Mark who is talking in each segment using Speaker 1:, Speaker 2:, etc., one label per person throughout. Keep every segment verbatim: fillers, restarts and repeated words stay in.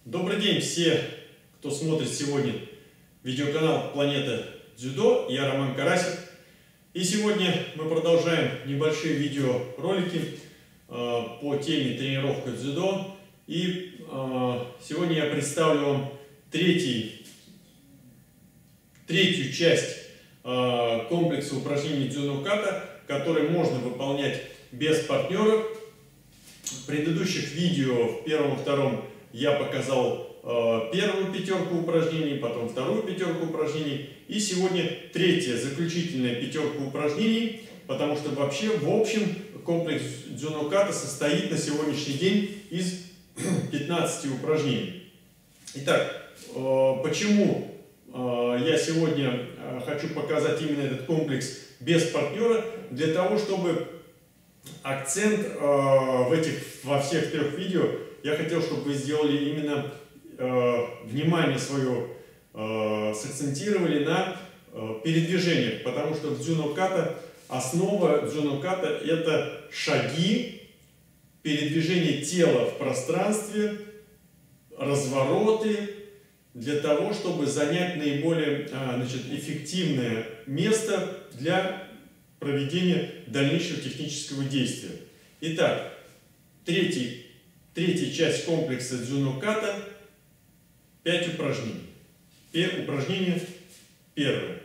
Speaker 1: Добрый день все, кто смотрит сегодня видеоканал Планета Дзюдо. Я Роман Карасик. И сегодня мы продолжаем небольшие видеоролики э, по теме тренировка дзюдо. И э, сегодня я представлю вам третий, третью часть э, комплекса упражнений дзюдо-ката, который можно выполнять без партнера. В предыдущих видео, в первом и втором, я показал э, первую пятерку упражнений, потом вторую пятерку упражнений. И сегодня третья, заключительная пятерка упражнений, потому что вообще, в общем, комплекс дзюдо-ката состоит на сегодняшний день из пятнадцати упражнений. Итак, э, почему э, я сегодня э, хочу показать именно этот комплекс без партнера? Для того, чтобы акцент э, в этих, во всех трех видео я хотел, чтобы вы сделали именно э, внимание свое, э, сакцентировали на э, передвижениях, потому что в дзюдо-ката, основа дзюдо-ката — это шаги, передвижение тела в пространстве, развороты, для того, чтобы занять наиболее э, значит, эффективное место для проведения дальнейшего технического действия. Итак, третий Третья часть комплекса дзюдо-ката — пять упражнений. Упражнение первое.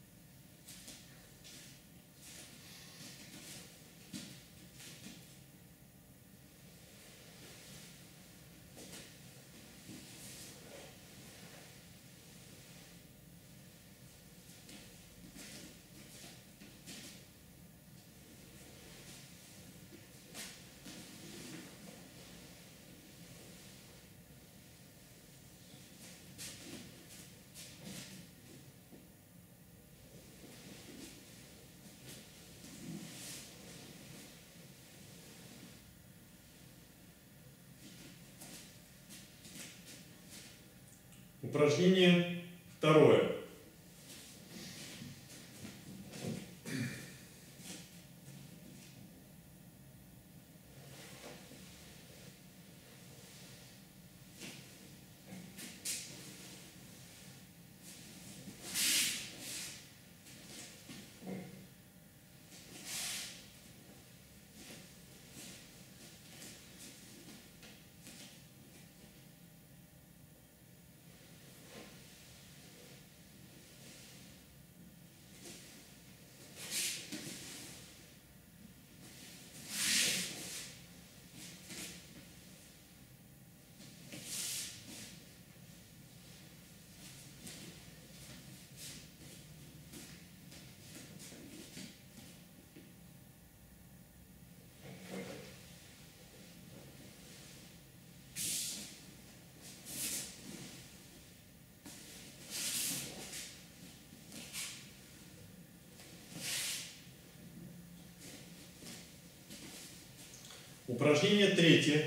Speaker 1: Упражнение второе. Упражнение третье.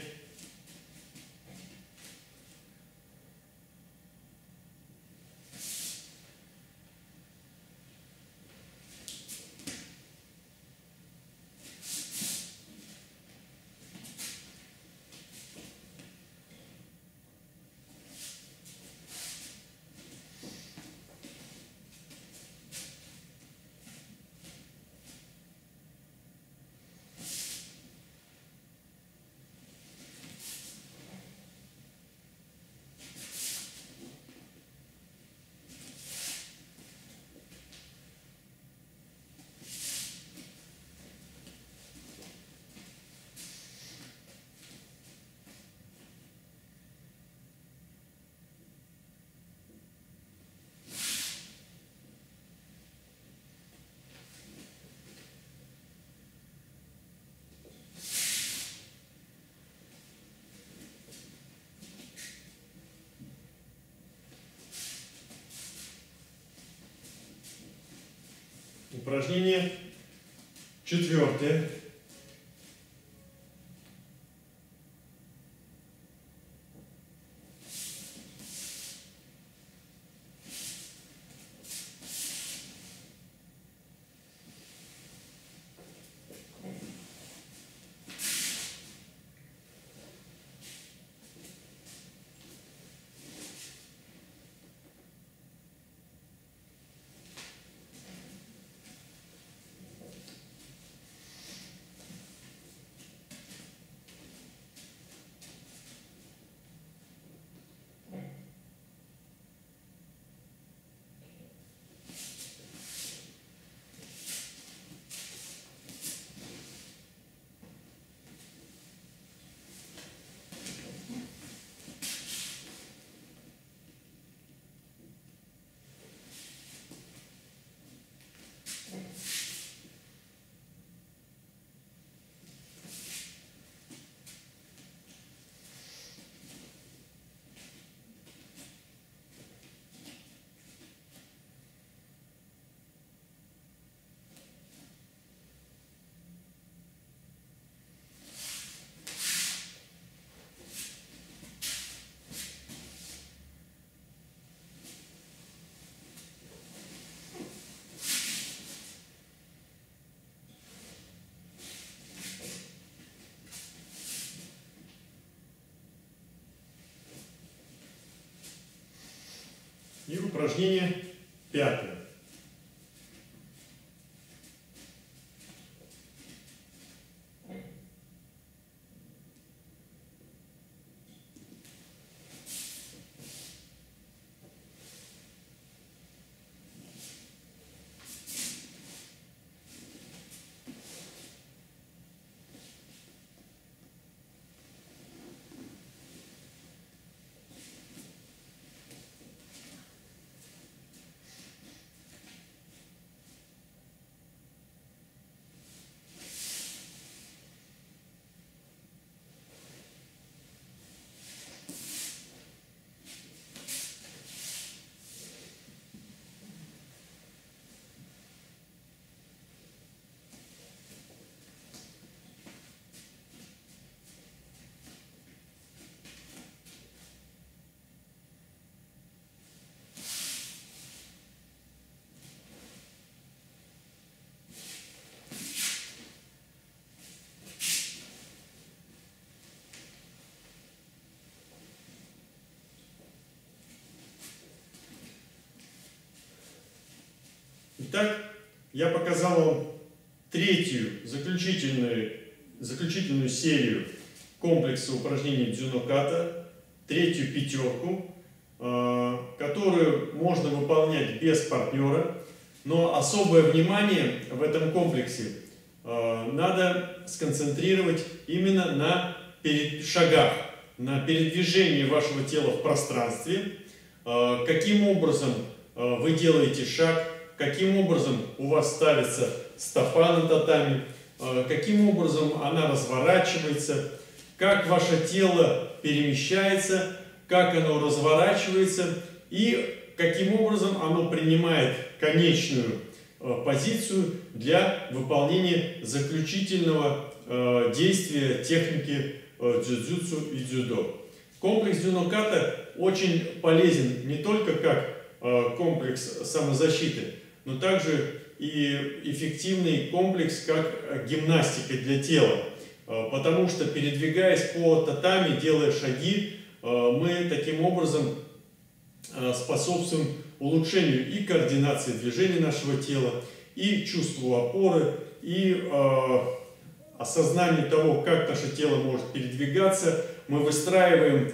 Speaker 1: Упражнение четвертое. упражнение пятое. Итак, я показал вам третью заключительную, заключительную серию комплекса упражнений дзюно-ката, третью пятерку, э, которую можно выполнять без партнера, но особое внимание в этом комплексе э, надо сконцентрировать именно на перед, шагах, на передвижении вашего тела в пространстве, э, каким образом э, вы делаете шаг, каким образом у вас ставится стопа на татами, каким образом она разворачивается, как ваше тело перемещается, как оно разворачивается и каким образом оно принимает конечную позицию для выполнения заключительного действия техники дзюдзюцу и дзюдо. Комплекс дзюно-ката очень полезен не только как комплекс самозащиты, но также и эффективный комплекс как гимнастика для тела. Потому что, передвигаясь по татами, делая шаги, мы таким образом способствуем улучшению и координации движений нашего тела, и чувству опоры, и осознанию того, как наше тело может передвигаться. Мы выстраиваем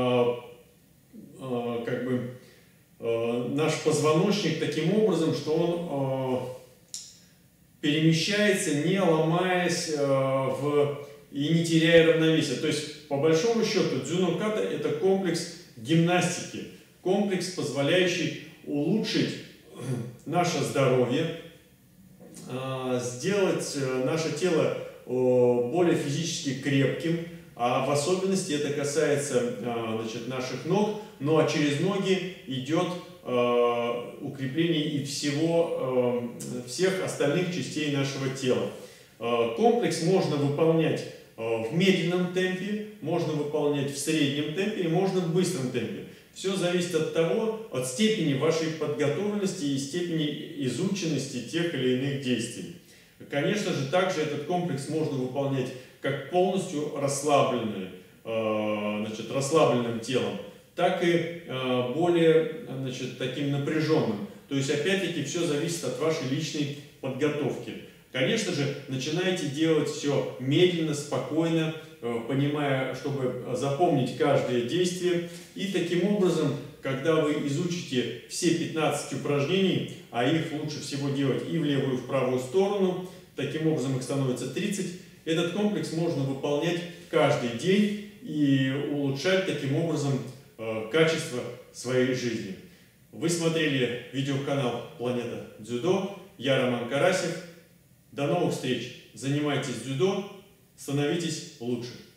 Speaker 1: как бы наш позвоночник таким образом, что он э, перемещается, не ломаясь э, в, и не теряя равновесия. То есть, по большому счету, дзюно-ката — это комплекс гимнастики, комплекс, позволяющий улучшить наше здоровье, э, сделать наше тело э, более физически крепким, а в особенности это касается э, значит, наших ног. Ну а через ноги идет э, укрепление и всего, э, всех остальных частей нашего тела. Э, комплекс можно выполнять э, в медленном темпе, можно выполнять в среднем темпе, и можно в быстром темпе. Все зависит от того, от степени вашей подготовленности и степени изученности тех или иных действий. Конечно же, также этот комплекс можно выполнять как полностью расслабленным, э, значит, расслабленным телом, так и э, более значит, таким напряженным. То есть, опять-таки, все зависит от вашей личной подготовки. Конечно же, начинайте делать все медленно, спокойно, э, понимая, чтобы запомнить каждое действие. И таким образом, когда вы изучите все пятнадцать упражнений, а их лучше всего делать и в левую, и в правую сторону, таким образом их становится тридцать, этот комплекс можно выполнять каждый день и улучшать таким образом качество своей жизни. Вы смотрели видеоканал Планета Дзюдо. Я Роман Карасев. До новых встреч. Занимайтесь дзюдо, становитесь лучше.